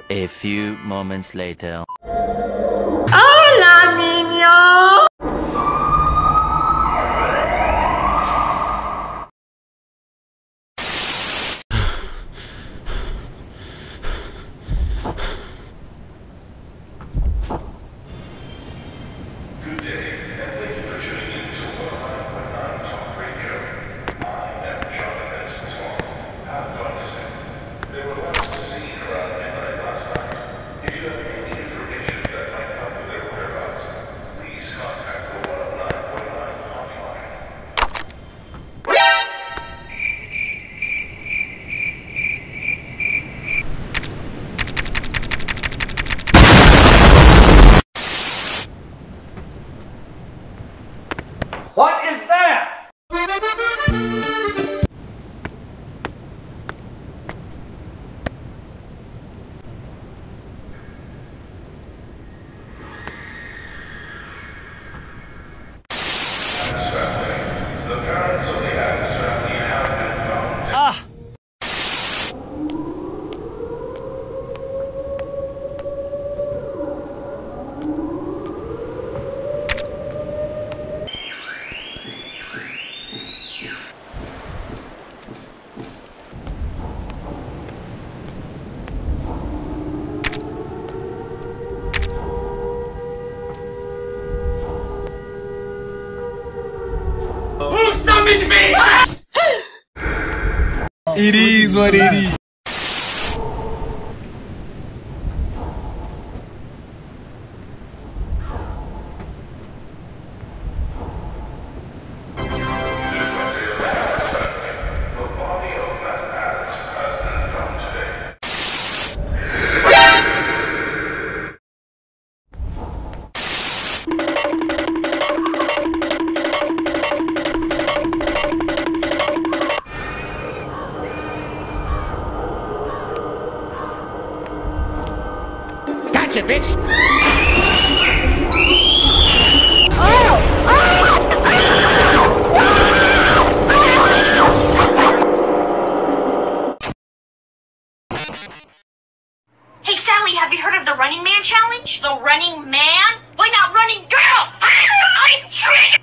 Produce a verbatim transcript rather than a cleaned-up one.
A few moments later. ¡Hola, niño! Good day, and thank you for tuning in to one oh nine point nine Talk Radio. I am Jonathan Swan. Have fun listening. There were lots to see around midnight last night. If you have any information that might help with their whereabouts, please contact the one oh nine point nine hotline. What is that? Adams family. The parents of the Adams family have been found. Ah! Who summoned me? It is what it is. This update of the Adams family. The body of Matt Adams has been found today. Gotcha, bitch. Hey Sally, have you heard of the Running Man Challenge? The Running Man? Why not Running Girl? I'm triggered!